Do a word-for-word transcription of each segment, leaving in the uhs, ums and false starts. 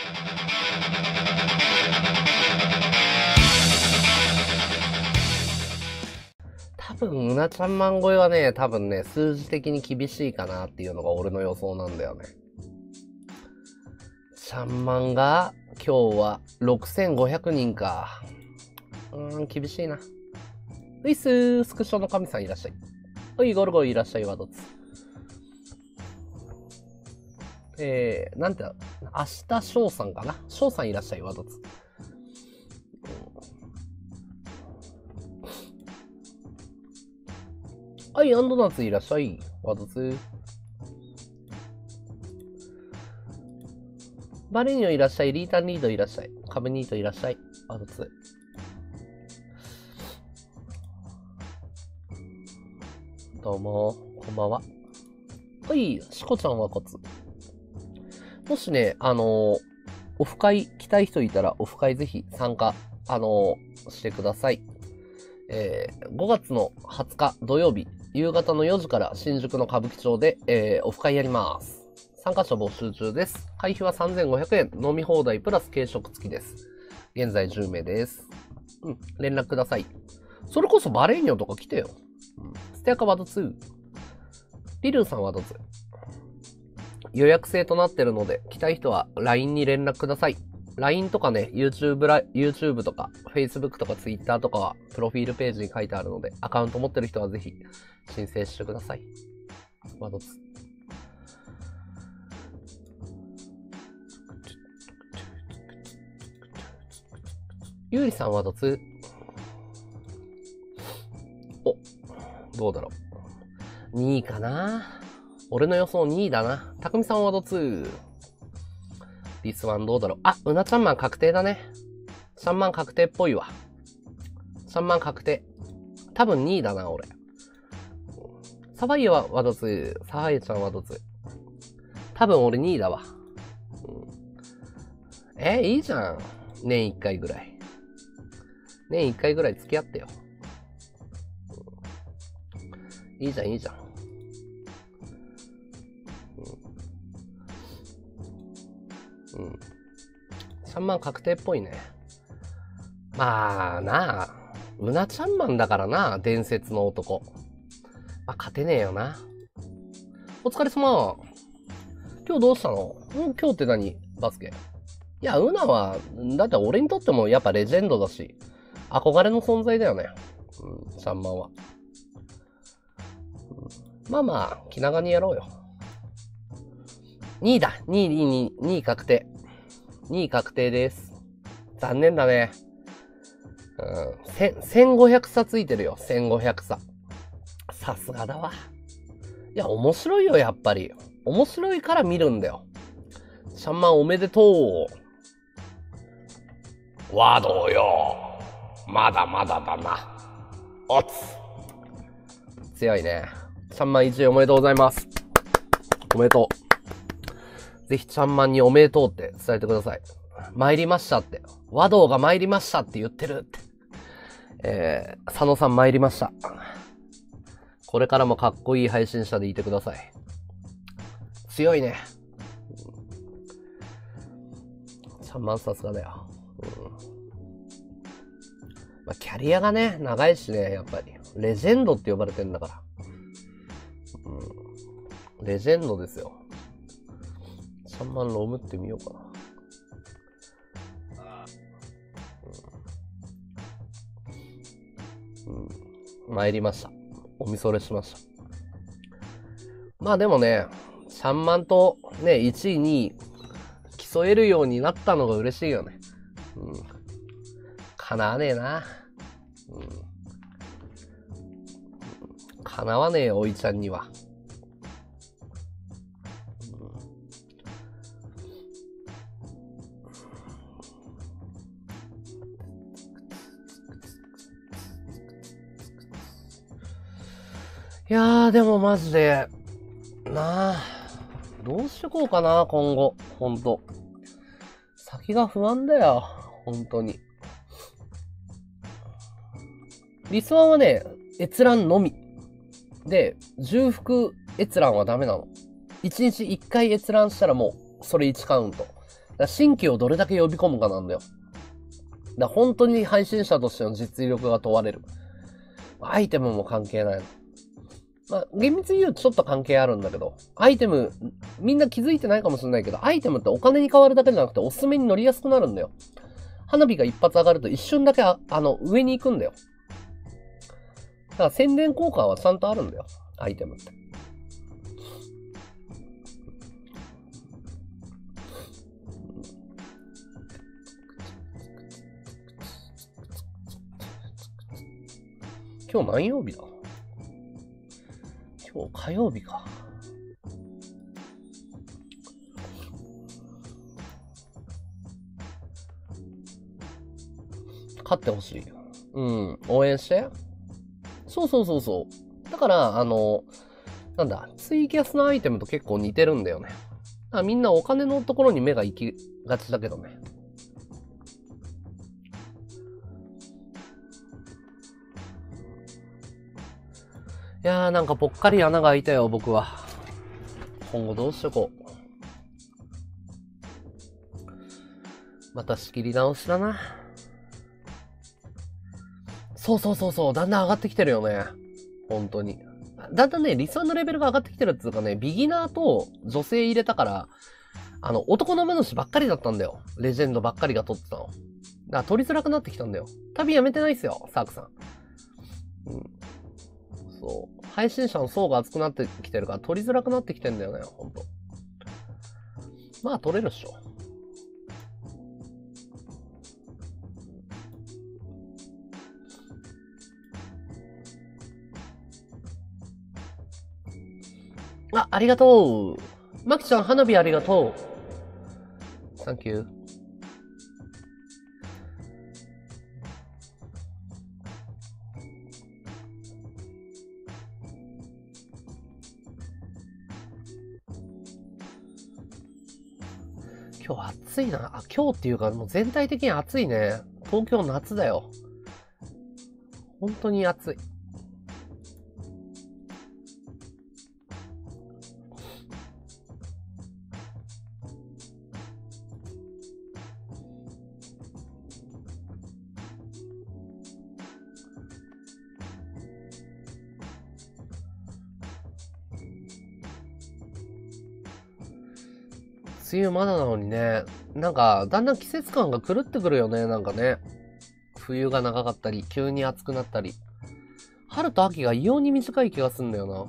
多分、うなちゃんマン超えはね、多分ね、数字的に厳しいかなっていうのが俺の予想なんだよね。ちゃんマンが、今日はろくせんごひゃくにんか。うーん、厳しいな。ういっすー、スクショの神さんいらっしゃい。おい、ゴルゴいらっしゃい、ワドツ。えー、なんて、明日翔さんかな。翔さんいらっしゃい、ワドツ。はい、アンドナツいらっしゃい、ワドツ。バレニョいらっしゃい、リータンリードいらっしゃい、カブニートいらっしゃい、ワドツ。どうも、こんばんは。はい、シコちゃんはコツ。もしね、あのー、オフ会来たい人いたら、オフ会ぜひ参加、あのー、してください。えー、ごがつのはつか土曜日、夕方のよじから新宿の歌舞伎町で、えー、オフ会やります。参加者募集中です。会費はさんぜんごひゃくえん、飲み放題プラス軽食付きです。現在じゅうめいです。うん、連絡ください。それこそバレーニョとか来てよ。うん、ステアカワードツー。リルンさんはどうぞ。予約制となってるので、来たい人は ライン に連絡ください。ライン とかね、YouTube ラ、YouTube とか、Facebook とか Twitter とかは、プロフィールページに書いてあるので、アカウント持ってる人はぜひ、申請してください。ワドツ。ゆうりさんはどつ。お、どうだろう。にいかな。俺の予想にいだな。たくみさんはどつ。リスワンどうだろう。あ、うなちゃんマン確定だね。シャンマン確定っぽいわ。シャンマン確定。多分にいだな、俺。サファイアはどつ。サファイアちゃんはどつ。多分俺にいだわ。うん、え、いいじゃん。年いっかいぐらい。年いっかいぐらい付き合ってよ。うん、いいじゃん、いいじゃん。うん。さんまん確定っぽいね。まあなあ、うなちゃんマンだからな、伝説の男。まあ勝てねえよな。お疲れ様。今日どうしたの？ん今日って何？バスケ。いや、うなは、だって俺にとってもやっぱレジェンドだし、憧れの存在だよね。うん、さんまんは。うん、まあまあ、気長にやろうよ。にいだ。にい、にい、にい確定。にい確定です。残念だね。うん。せんごひゃくさついてるよ。せんごひゃくさ。さすがだわ。いや、面白いよ、やっぱり。面白いから見るんだよ。シャンマンおめでとう。ワドよ。まだまだだな。おつ。強いね。シャンマンいちいおめでとうございます。おめでとう。ぜひちゃんまんにおめでとうって伝えてください。参りましたって。和道が参りましたって言ってるって。えー、佐野さん参りました。これからもかっこいい配信者でいてください。強いね。ちゃんまんさすがだよ。うん、まあ、キャリアがね、長いしね、やっぱり。レジェンドって呼ばれてんだから。うん、レジェンドですよ。さんまんロムってみようかな。うん、参りました。おみそれしました。まあでもね、さんまんとね、いちいにい競えるようになったのが嬉しいよね。うん。叶わねえな。うん。叶わねえよ、おいちゃんには。いやー、でもマジで、なあ、どうしてこうかな、今後。ほんと。先が不安だよ。本当に。リスワンはね、閲覧のみ。で、重複閲覧はダメなの。いちにちいっかい閲覧したらもう、それいちカウント。 ら新規をどれだけ呼び込むかなんだよ。だから本当に配信者としての実力が問われる。アイテムも関係ないの。まあ、厳密に言うとちょっと関係あるんだけど、アイテム、みんな気づいてないかもしれないけど、アイテムってお金に変わるだけじゃなくておすすめに乗りやすくなるんだよ。花火が一発上がると一瞬だけあ、あの、上に行くんだよ。だから宣伝効果はちゃんとあるんだよ。アイテムって。今日何曜日だ？今日火曜日か。勝ってほしい。うん。応援して。そうそうそうそう。だから、あの、なんだ、ツイキャスのアイテムと結構似てるんだよね。だからみんなお金のところに目が行きがちだけどね。いやーなんかぽっかり穴が開いたよ、僕は。今後どうしよこう。また仕切り直しだな。そうそうそうそう、だんだん上がってきてるよね。本当に。だんだんね、理想のレベルが上がってきてるっていうかね、ビギナーと女性入れたから、あの、男の主ばっかりだったんだよ。レジェンドばっかりが取ってたの。だから取りづらくなってきたんだよ。旅やめてないっすよ、サークさん。うん。そう。配信者の層が厚くなってきてるから取りづらくなってきてんだよね、ほんと。まあ取れるっしょ。あ、ありがとう。マキちゃん、花火ありがとう。サンキュー。今日暑いな。あ、今日っていうか、もう全体的に暑いね。東京夏だよ。本当に暑い。梅雨まだなのにね、なんか、だんだん季節感が狂ってくるよね、なんかね。冬が長かったり、急に暑くなったり。春と秋が異様に短い気がすんだよな。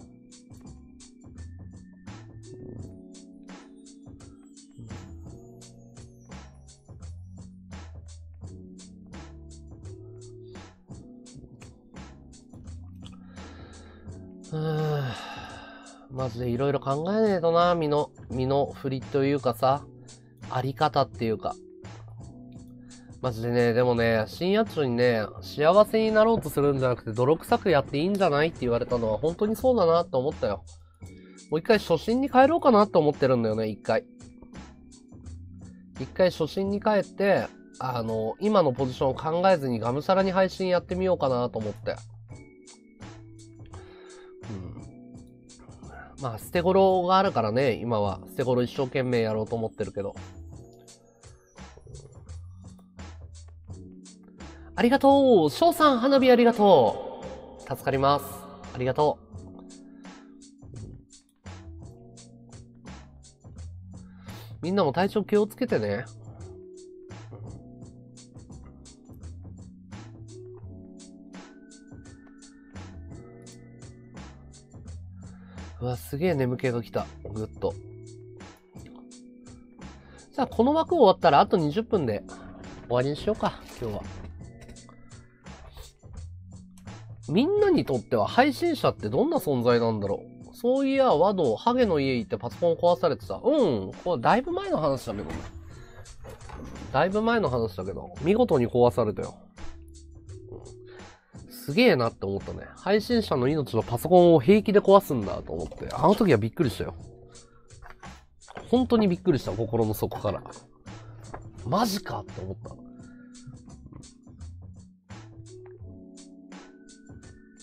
うーん。マジでいろいろ考えねえとな、身の、身の振りというかさ、あり方っていうか。マジでね、でもね、深夜中にね、幸せになろうとするんじゃなくて泥臭くやっていいんじゃないって言われたのは本当にそうだなって思ったよ。もう一回初心に帰ろうかなって思ってるんだよね、一回。一回初心に帰って、あの、今のポジションを考えずにがむしゃらに配信やってみようかなと思って。うん。まあ、捨て頃があるからね、今は。捨て頃一生懸命やろうと思ってるけど。ありがとう。翔さん、花火ありがとう。助かります。ありがとう。みんなも体調気をつけてね。うわ、すげえ眠気が来た。ぐっと。じゃあ、この枠終わったらあとにじゅっぷんで終わりにしようか、今日は。みんなにとっては配信者ってどんな存在なんだろう。そういや、ワド、ハゲの家行ってパソコン壊されてた。うん、これだいぶ前の話だけどね。だいぶ前の話だけど、見事に壊されたよ。すげえなって思ったね。配信者の命のパソコンを平気で壊すんだと思って、あの時はびっくりしたよ。本当にびっくりした、心の底から。マジかって思った。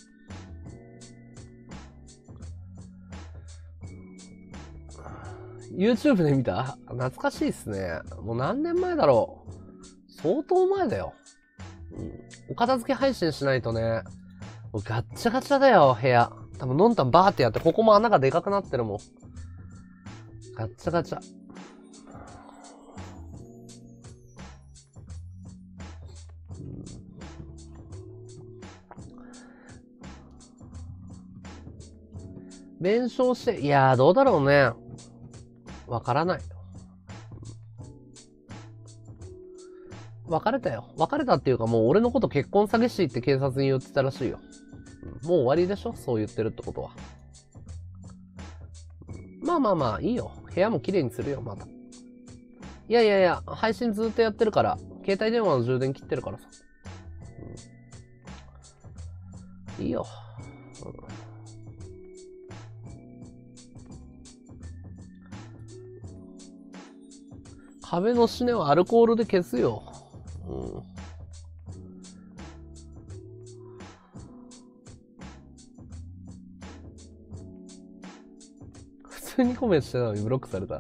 い YouTube で見た？懐かしいっすね。もう何年前だろう。相当前だよ。うん。お片付け配信しないとね、もうガッチャガチャだよ、部屋。多分、のんたんバーってやって、ここも穴がでかくなってるもん。ガッチャガチャ。弁償して、いやー、どうだろうね。わからない。別れたよ。別れたっていうか、もう俺のこと結婚詐欺師って警察に言ってたらしいよ。もう終わりでしょ？そう言ってるってことは。まあまあまあ、いいよ。部屋も綺麗にするよ、また。いやいやいや、配信ずっとやってるから、携帯電話の充電切ってるからさ。うん、いいよ。うん、壁の死ねはアルコールで消すよ。うん、普通にコメントしてたのにブロックされた。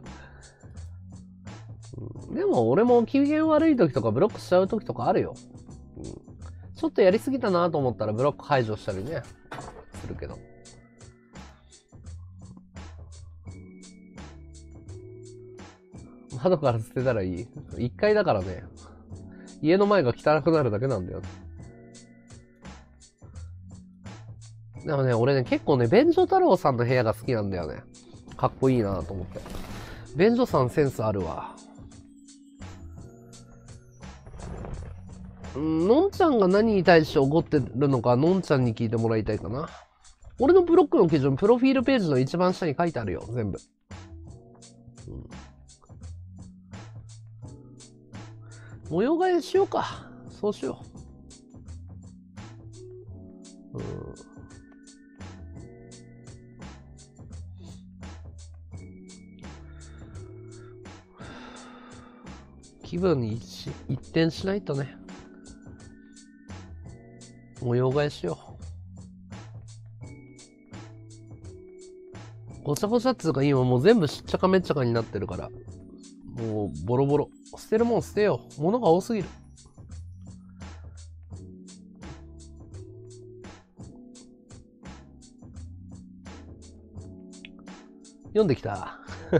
うん、でも俺も機嫌悪い時とかブロックしちゃう時とかあるよ。うん、ちょっとやりすぎたなと思ったらブロック解除したりね、するけど。窓から捨てたらいい。一階だからね。家の前が汚くなるだけなんだよ。でもね、俺ね、結構ね、便所太郎さんの部屋が好きなんだよね。かっこいいなと思って。便所さんセンスあるわ。んのんちゃんが何に対して怒ってるのか、のんちゃんに聞いてもらいたいかな。俺のブロックの基準、プロフィールページの一番下に書いてあるよ、全部。うん、模様替えしようか。そうしよう。うん、気分に一転しないとね。模様替えしよう。ごちゃごちゃっつうか今もう全部しっちゃかめっちゃかになってるから。もうボロボロ。捨てるもん捨てよう。物が多すぎる。読んできた。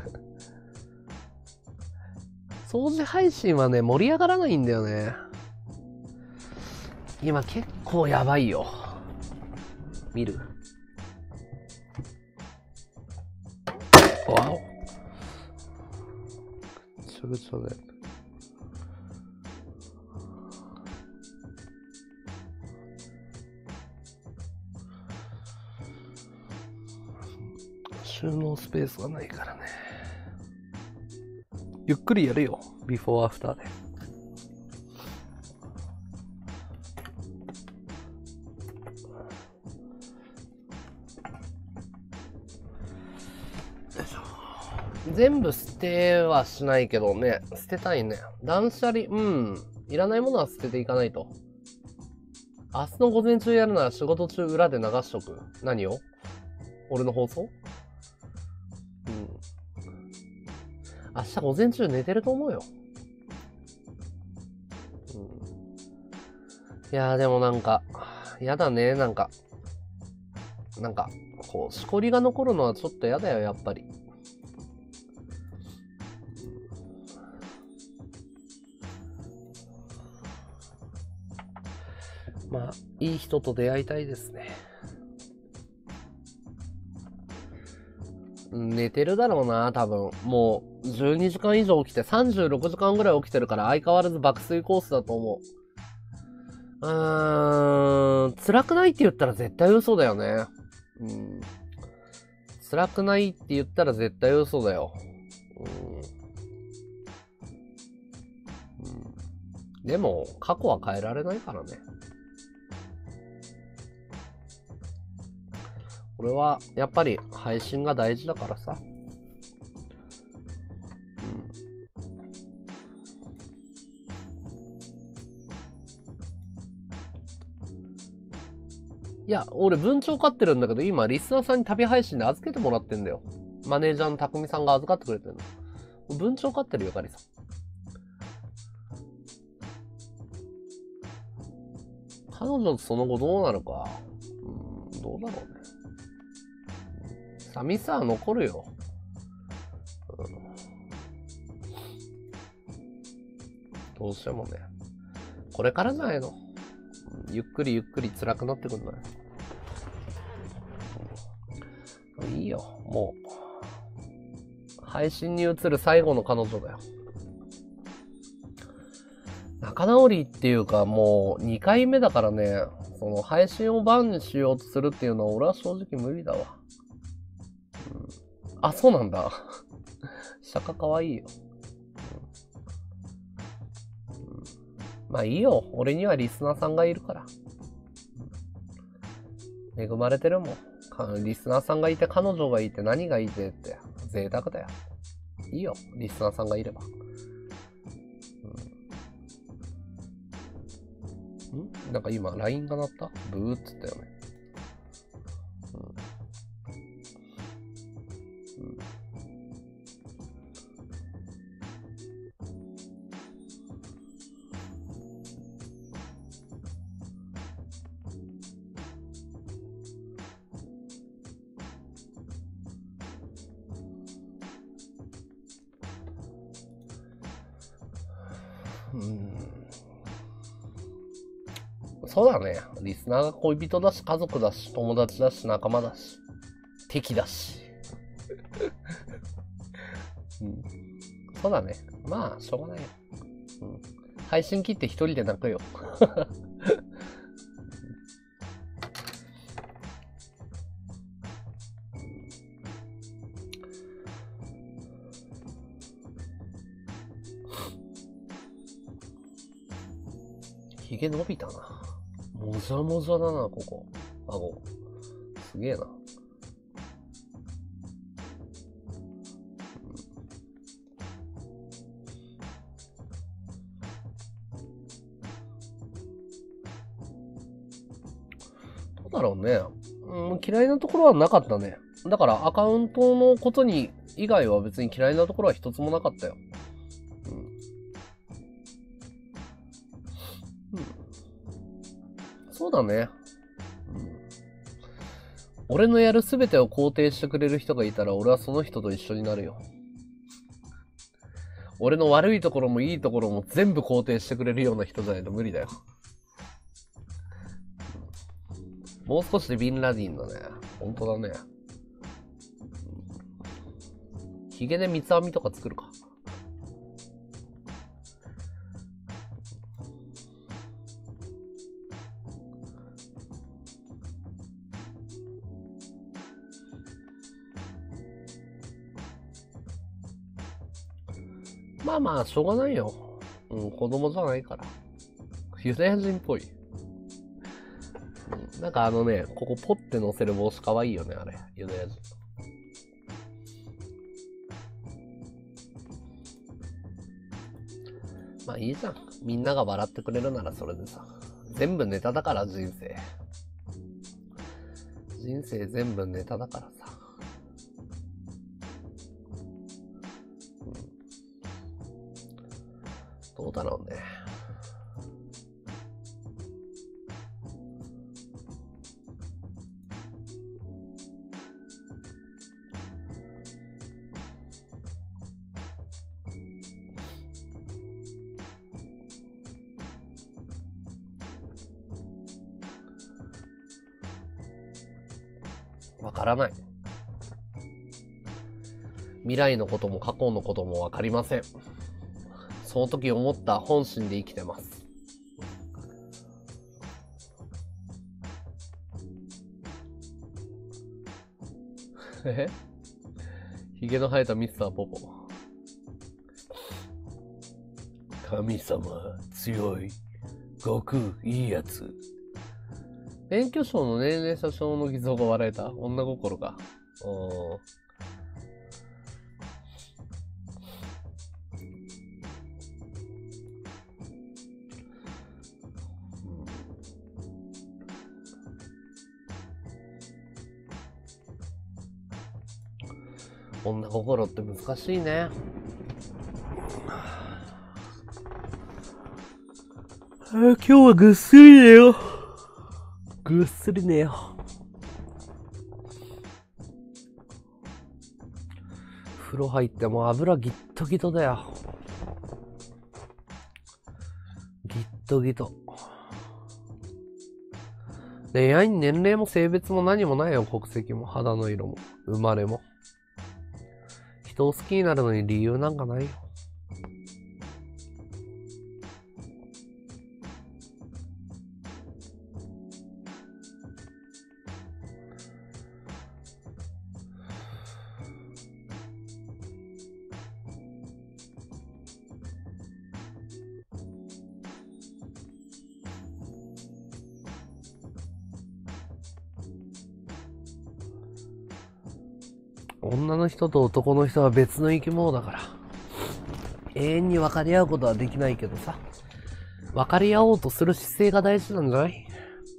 掃除配信はね、盛り上がらないんだよね。今結構やばいよ。見る？わお。ちょぐちょで。収納スペースがないからね。ゆっくりやるよ。ビフォーアフターで。全部捨てはしないけどね。捨てたいね。断捨離、うん。いらないものは捨てていかないと。明日の午前中やるなら仕事中裏で流しとく。何を？俺の放送？うん。明日午前中寝てると思うよ。うん。いやーでもなんか、やだね、なんか。なんか、こう、しこりが残るのはちょっとやだよ、やっぱり。まあ、いい人と出会いたいですね。寝てるだろうな、多分。もう、じゅうにじかん以上起きて、さんじゅうろくじかんぐらい起きてるから、相変わらず爆睡コースだと思う。うーん、辛くないって言ったら絶対嘘だよね。うん。辛くないって言ったら絶対嘘だよ。うん。うん、でも、過去は変えられないからね。俺は、やっぱり配信が大事だからさ。うん。いや、俺文鳥飼ってるんだけど、今、リスナーさんに旅配信で預けてもらってんだよ。 マネージャーの匠さんが預かってくれてるの。文鳥飼ってるよ、ガリさん。彼女とその後どうなるか。うん、どうだろうね。寂しさは残るよ。うん、どうしてもね。これからじゃないの。ゆっくりゆっくり辛くなってくるのよ。うん、いいよ、もう。配信に移る最後の彼女だよ。仲直りっていうかもうにかいめだからね、その配信をバンにしようとするっていうのは俺は正直無理だわ。うん、あ、そうなんだ。釈迦かわいいよ。うんうん、まあいいよ。俺にはリスナーさんがいるから。恵まれてるもん。リスナーさんがいて彼女がいて何がいてって贅沢だよ。いいよ。リスナーさんがいれば。んなんか今 ライン が鳴った？ブーっつったよね。うん。うん。うん。そうだね。リスナーが恋人だし、家族だし、友達だし、仲間だし、敵だし。うん、そうだね。まあ、しょうがないよ。うん、配信切って一人で泣くよ。ひげ伸びたな。もじゃもじゃだな、ここ。顎。すげえな。どうだろうね。うん、嫌いなところはなかったね。だからアカウントのことに以外は別に嫌いなところは一つもなかったよ。うん。うん。そうだね。うん。俺のやるすべてを肯定してくれる人がいたら俺はその人と一緒になるよ。俺の悪いところもいいところも全部肯定してくれるような人じゃないと無理だよ。もう少しでビンラディンだね。本当だね。ヒゲで三つ編みとか作るか。まあまあ、しょうがないよ。うん、子供じゃないから。ユダヤ人っぽい。うん、なんかあのね、ここポッて乗せる帽子かわいいよね、あれ。ユダヤ人。まあいいじゃん。みんなが笑ってくれるならそれでさ。全部ネタだから人生。人生全部ネタだからさ。うん、どうだろうね。わからない。未来のことも過去のこともわかりません。その時思った本心で生きてます。え？ヒゲの生えたミスターポポ。神様、強い。悟空、いいやつ。免許証の年齢者証の偽造が笑えた。女心か。おー。 女心って難しいね。あ、今日はぐっすり寝よう。ぐっすり寝よう。風呂入ってもう油ギットギトだよ。ギットギト。恋愛に年齢も性別も何もないよ。国籍も肌の色も生まれも。人を好きになるのに理由なんかないよ。女の人と男の人は別の生き物だから永遠に分かり合うことはできないけどさ、分かり合おうとする姿勢が大事なんじゃない？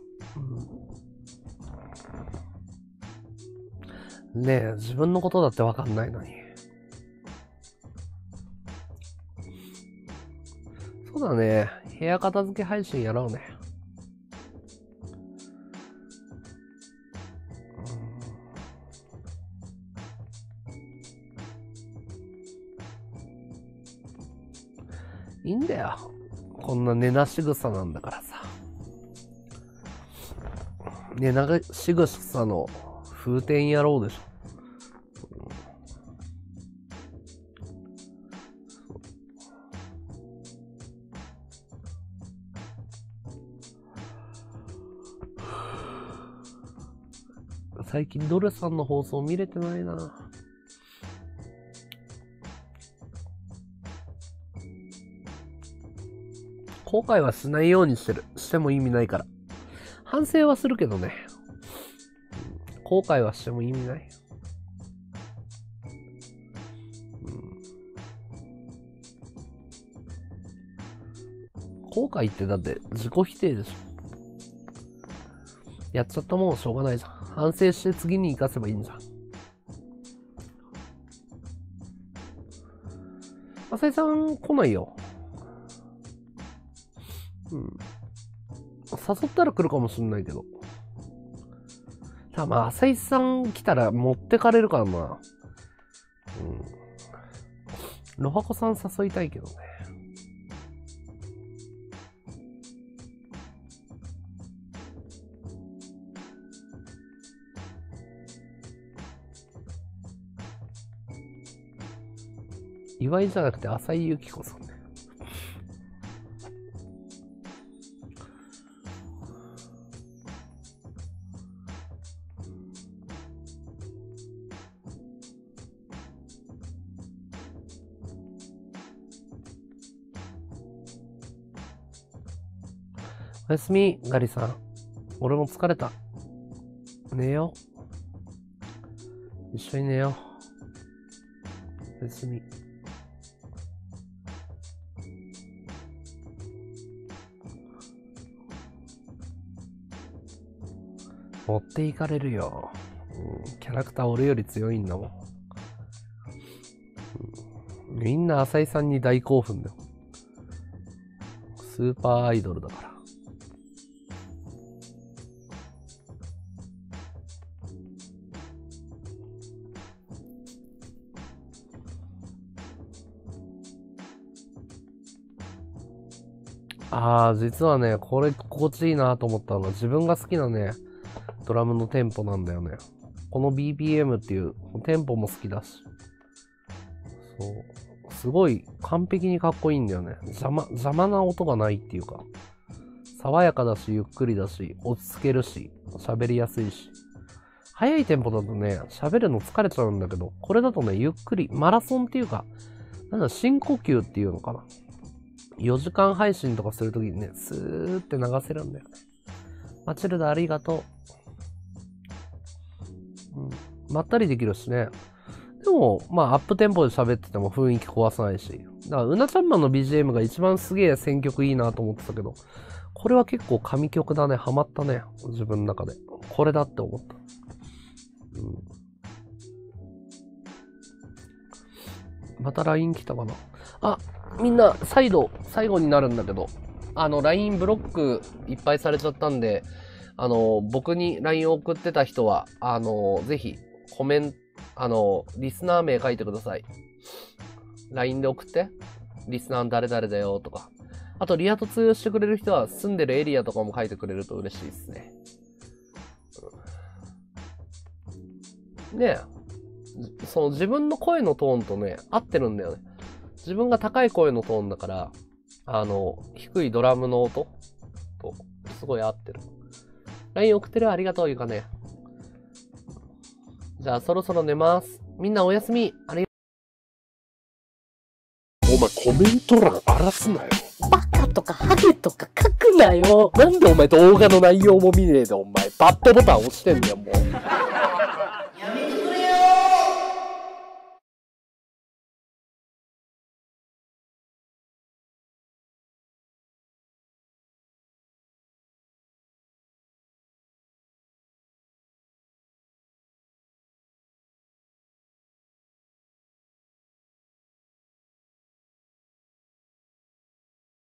うん、ねえ、自分のことだって分かんないのに。そうだね、部屋片付け配信やろうね。いいんだよ。こんな寝なし草なんだからさ。寝なし草の風天野郎でしょ。最近ドルさんの放送見れてないな。後悔はしないようにしてる。しても意味ないから。反省はするけどね。後悔はしても意味ない。うん、後悔ってだって自己否定でしょ。やっちゃったもんしょうがないじゃん。反省して次に生かせばいいんじゃん。浅井さん来ないよ。うん。誘ったら来るかもしんないけど。たまあ、浅井さん来たら持ってかれるからな。うん。ロハコさん誘いたいけどね。岩井じゃなくて浅井由紀子さんね。おやすみ、ガリさん。俺も疲れた。寝よう。一緒に寝よう。おやすみ。持っていかれるよ、うん。キャラクター俺より強いんだもん。うん、みんな浅井さんに大興奮だよ。スーパーアイドルだから。ああ、実はね、これ心地いいなと思ったのは自分が好きなね、ドラムのテンポなんだよね。この ビーピーエム っていうテンポも好きだし。そう。すごい完璧にかっこいいんだよね。邪魔、邪魔な音がないっていうか。爽やかだし、ゆっくりだし、落ち着けるし、喋りやすいし。速いテンポだとね、喋るの疲れちゃうんだけど、これだとね、ゆっくり、マラソンっていうか、なんだ、深呼吸っていうのかな。よじかん配信とかするときにね、スーって流せるんだよね。マチルダありがとう。うん。まったりできるしね。でも、まあ、アップテンポで喋ってても雰囲気壊さないし。だから、うなちゃんマンの ビージーエム が一番すげえ選曲いいなと思ってたけど、これは結構神曲だね。ハマったね。自分の中で。これだって思った。うん。 また ライン 来たかな。あ、みんな、再度、最後になるんだけど、あの、ライン ブロックいっぱいされちゃったんで、あの、僕に ライン を送ってた人は、あの、ぜひ、コメント、あの、リスナー名書いてください。ライン で送って。リスナー誰々だよとか。あと、リアと通用してくれる人は、住んでるエリアとかも書いてくれると嬉しいですね。ねえ。その自分の声のトーンとね、合ってるんだよね。自分が高い声のトーンだから、あの、低いドラムの音と、すごい合ってる。ライン 送ってるありがとう、ゆかね。じゃあ、そろそろ寝ます。みんなおやすみ。ありがとう。お前、コメント欄荒らすなよ。 バカとかハゲとか書くなよ。 なんでお前動画の内容も見ねえで、お前、バッドボタン押してんだよ、もう。